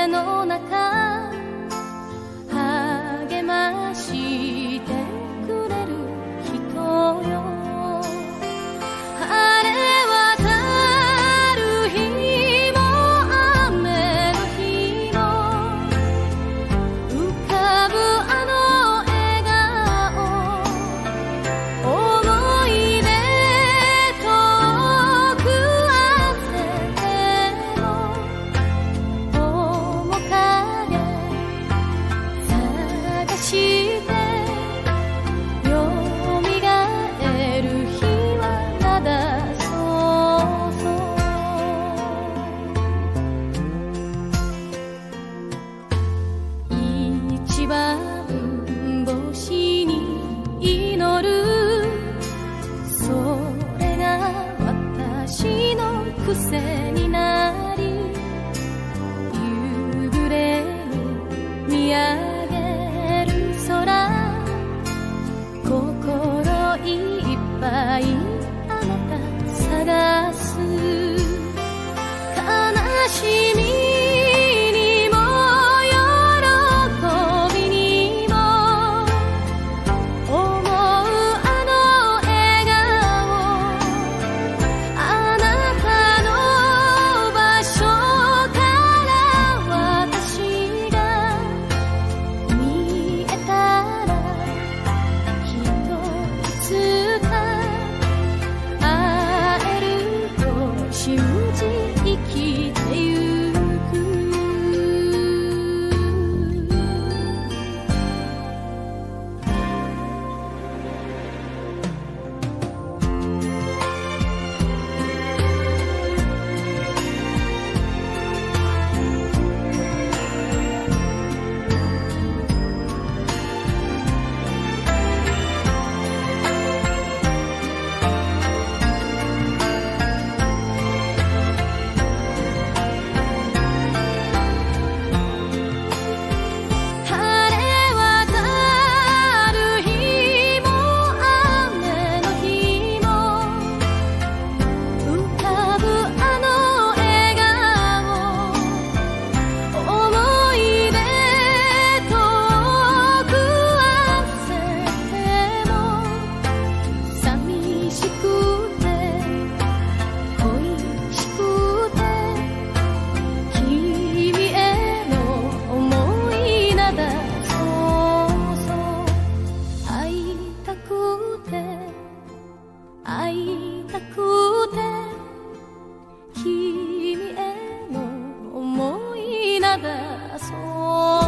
の中励ましてくれる人よ。晴れ渡る日も雨の日も浮かぶあの笑顔、思い出遠くあっても面影探してよみがえる日はまだそうそう。一番星に祈る、それが私の癖になり、夕暮れに見上げる空、心いっぱいあなた探す。悲しみにも喜びにも思うあの笑顔、あなたの場所から私が見えたら、きっといつか会えると信じ生きてゆく。晴れ渡る日も雨の日も浮かぶあの笑顔、思い出遠くあっても寂しくて恋しくて君への思いなだそうそう。会いたくて会いたくて君への思いなだそう